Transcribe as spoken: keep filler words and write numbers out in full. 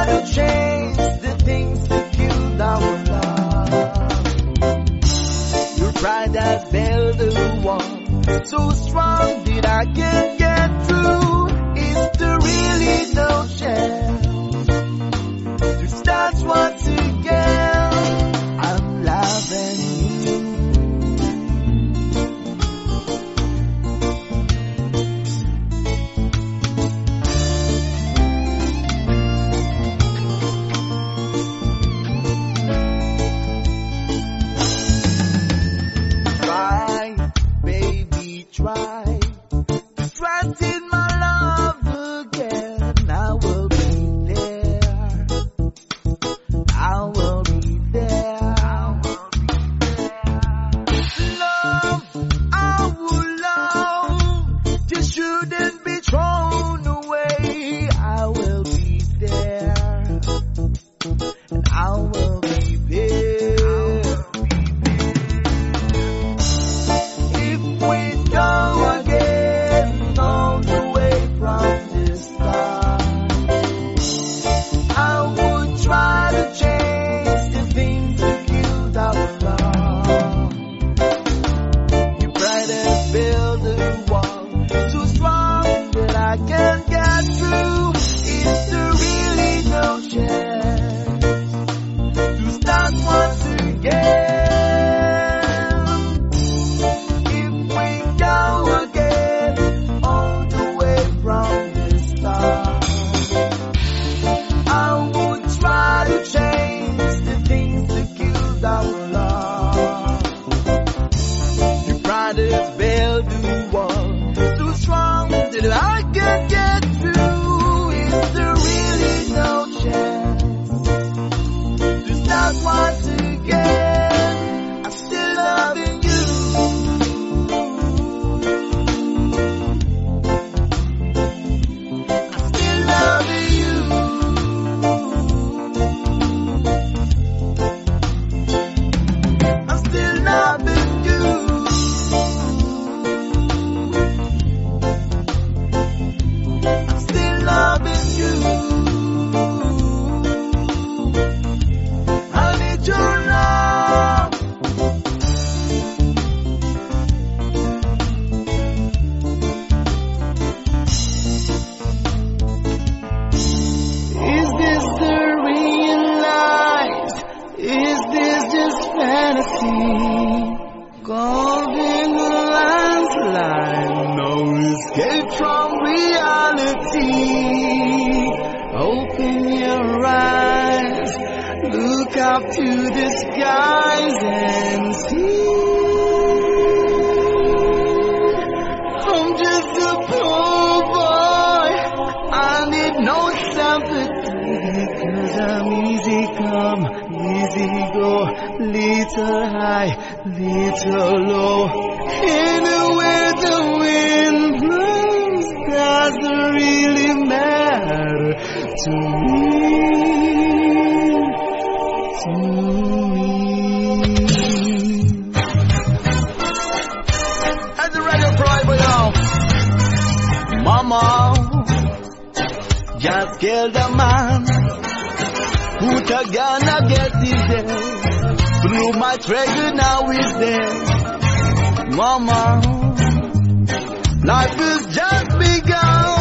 to change the things that killed our love. Your pride has built the wall so strong that I can't get through. Is there really no chance to start once again? I'm loving you. Try, baby, try to trust in my love again. I will be there. I will be there. Love, our love, just shouldn't be thrown away. I will be there, and I will be there. If we go again all the way from the start, I would try to change the things that killed our love. Your pride has built a wall so strong that I can't get through. Is there really no chance to start once again? If we go again all the way from the start, I would try to change the things that killed our love. Your pride has built the wall so strong that I can't get through. Is there really no chance to start once again? I'm still loving you. I'm still loving you. I'm still loving you. I'm still loving you. I need your love. Is this the real life? Is this just fantasy? Caught in the landslide, no escape from reality. Open your eyes, look up to the skies and see. I'm just a poor boy, I need no sympathy, 'cause I'm easy come, easy go, little high, little low. Anywhere the wind blows doesn't really matter to me, to me. As the radio driver, yo, Mama just killed a man. Who to gonna get his dead? Through my trigger now he's dead. Mama, life is just begun.